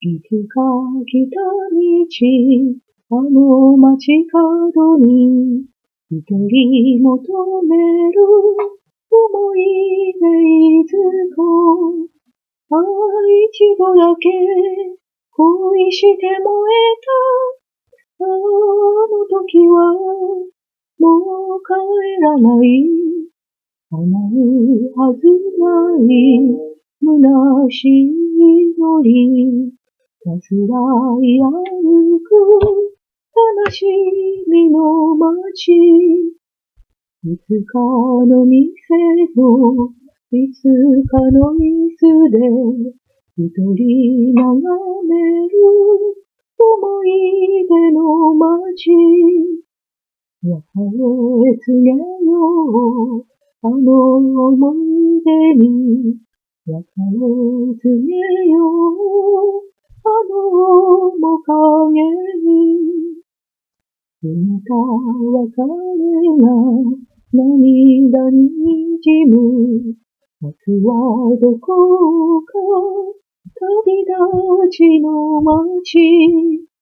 いつか来た道、あの街角に、一人求める思い出いつか、一度だけ恋して燃えた、あの時はもう帰らない、叶うはずない虚しいのに、さすらい歩く悲しみの街、いつかの店といつかの椅子で一人眺める思い出の街、別れ告げようあの思い出に、別れ告げようあの面影に、冷た別れが涙に滲む、明日はどこか旅立ちの街。